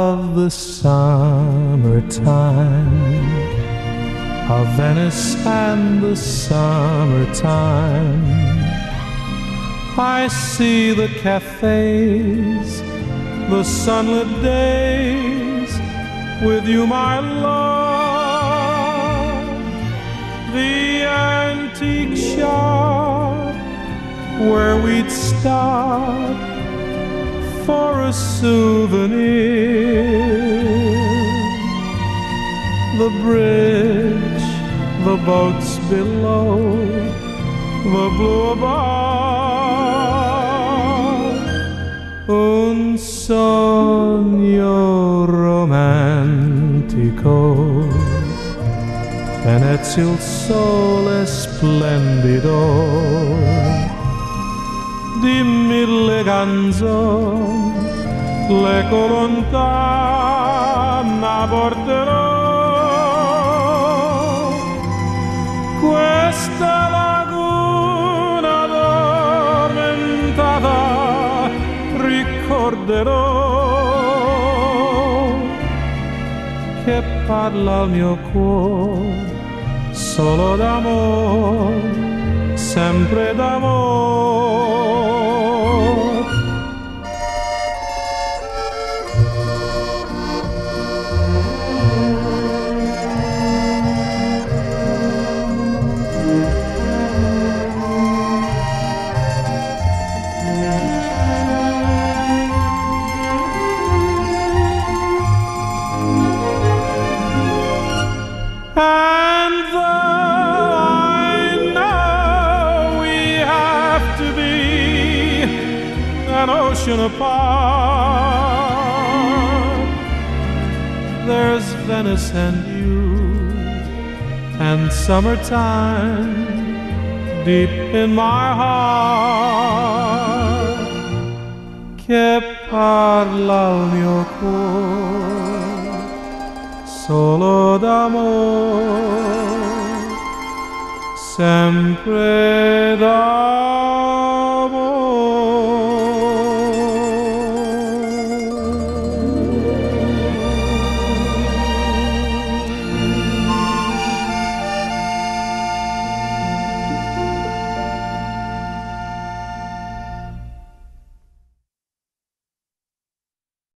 of the summertime, of Venice and the summertime. I see the cafes, the sunlit days, with you, my love. The antique shop where we'd stop for a souvenir. The bridge, the boats below, the blue above. Un sogno romantico, Venezia il sole splendido di mille canzoni, l'eco lontana porterò. Questa laguna addormentata ricorderò, che parla al mio cuore solo d'amore, sempre d'amore. And though I know we have to be an ocean apart, there's Venice and you, and summertime deep in my heart, che parla al mio cuore solo d'amore, sempre d'amore.